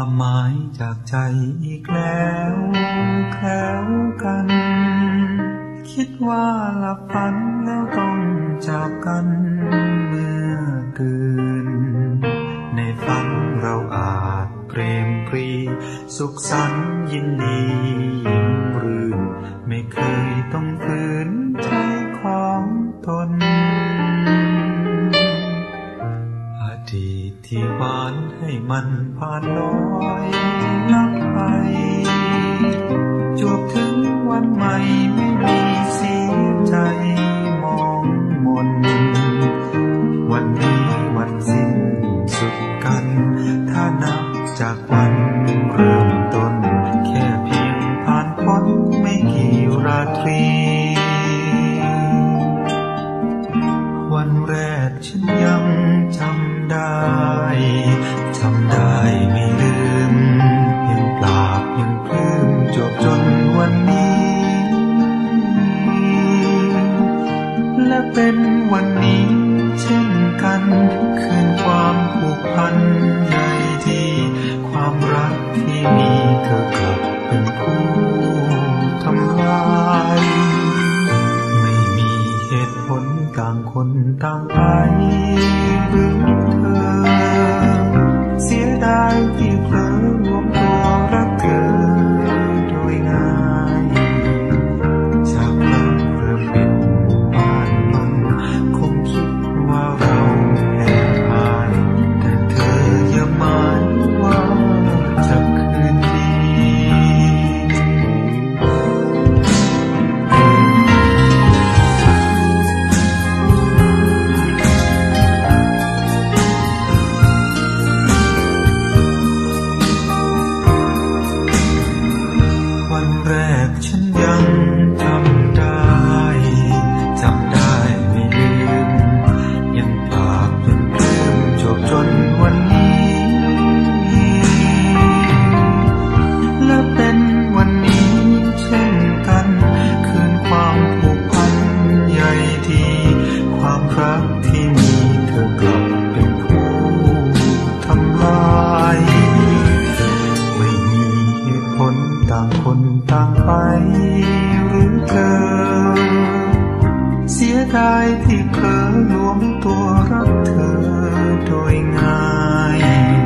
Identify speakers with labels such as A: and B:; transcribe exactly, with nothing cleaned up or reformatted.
A: ความหมายจากใจอีกแล้วแคล้วกันคิดว่าหลับฝันแล้วต้องจากกันเมื่อคืนในฝันเราอาจเปรมปรีสุขสันต์ยินดียิ่งรื่นไม่เคยต้องฝืนใจของตนอดีตที่หวานให้มันผ่านลอยลับไปจวบถึงวันใหม่ไม่มีเสียใจมองมนวันนี้วันสิ้นสุดกันถ้านับจากวันเริ่มต้นแค่เพียงผ่านพ้นไม่กี่ราตรีวันแรกฉันยังจำได้จำได้ไม่ลืมยังปราบยังปลื้มจวบจนวันนี้และเป็นวันนี้เช่นกันคืนความผูกพันใหญ่ที่ความรักที่มีเธอกลับเป็นผู้ทำลายไม่มีเหตุผลต่างคนต่างไปหรือเธอเสียดายที่เผลอรวมตัวรักเธอโดยง่ายจากรักเริ่มเป็นบ้านมันคงคิดว่าเราแพ้พ่ายแต่เธออย่าหมายว่าจะคืนดีวันแรกฉันยังจำได้จำได้ไม่ลืมยังปราบยังปลื้มจบจนวันนี้และเป็นวันนี้เช่นกันคืนความผูกพันใหญ่ที่ความรักที่มีเธอกลับเป็นผู้ทำลายไม่มีเหตุผลต่างคนต่างไปหรือเธอเสียดายที่เผลอรวมตัวรักเธอโดยง่าย